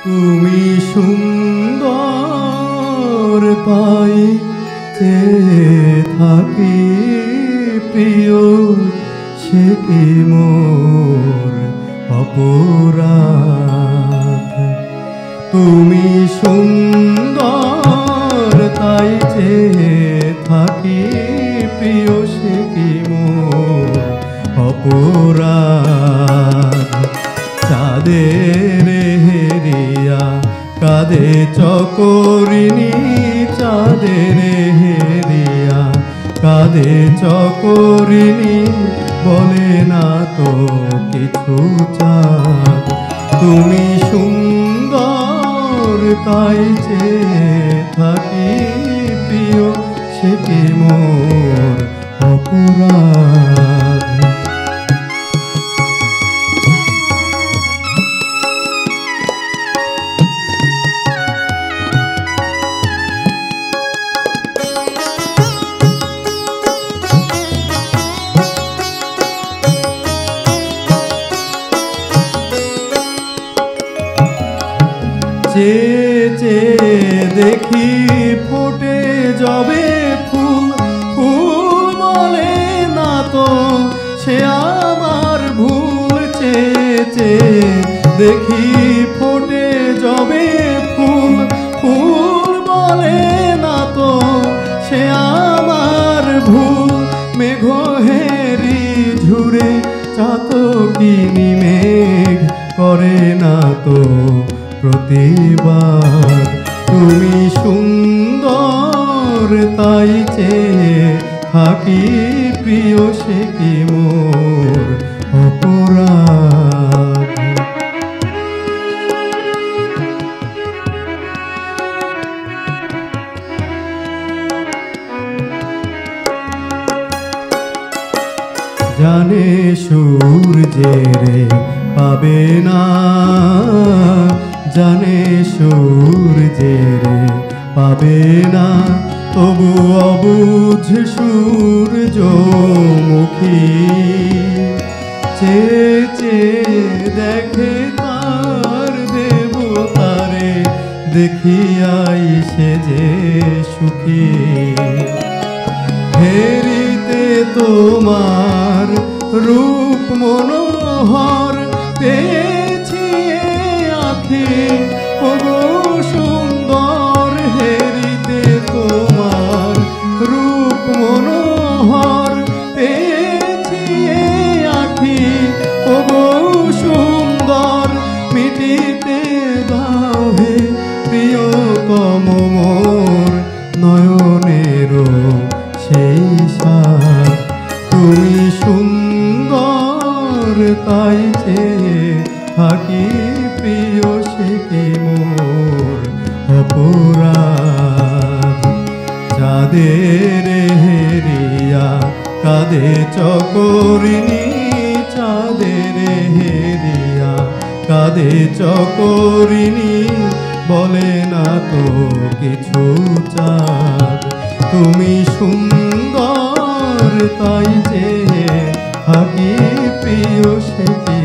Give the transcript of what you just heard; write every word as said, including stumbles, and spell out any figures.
তুমি সুন্দর তাই চেয়ে থাকি প্রিয়, সে কি মোর অপরাধ? তুমি সুন্দর তাই চেয়ে থাকি প্রিয়, সে কি মোর অপরাধ? চাঁদের হেরিয়া কাঁদে চকরিনী, চাঁদের হেরিয়া কাঁদে চকরিনী, বলে না তো কিছু চাঁদ। তুমি সুন্দর তাই চেয়ে থাকি প্রিয়, সে কি মোর অপরাধ? চেয়ে চেয়ে দেখি ফোটে যবে ফুল, ফুল বলে না তো সে আমার ভুল। চেয়ে চেয়ে দেখি ফোটে যবে ফুল, ফুল বলে না তো সে আমার ভুল। মেঘ হেরি ঝুরে চাতকিনী মেঘ করে না তো প্রতিবাদ। তুমি সুন্দর তাই চেয়ে থাকি প্রিয়, সে কি মোর অপরাধ? জানে সূর্যেরে পাবে না, জানে সূর্যেরে পাবে না, তবু অবুঝ সূর্যমুখী। চেয়ে চেয়ে দেখে তার দেবতারে, দেখিয়াই সে যে সুখী। হেরিতে তোমার রূপ মনোহর পেয়েছি আঁখি, ওগো সুন্দর। হেরিতে তোমার রূপ মনোহর পেয়েছি আঁখি, ওগো সুন্দর। মিটিতে দাও হে প্রিয়তম মোর নয়নের সেই সাথ। তুমি সুন্দর তাই চেয়ে থাকি প্রিয়, সে কি মোর অপরাধ? চাঁদের হেরিয়া কাঁদে চকরিনী, চাঁদের হেরিয়া কাঁদে চকরিনী, বলে না তো কিছু চাঁদ। তুমি সুন্দর তাই চেয়ে থাকি প্রিয়, সে কি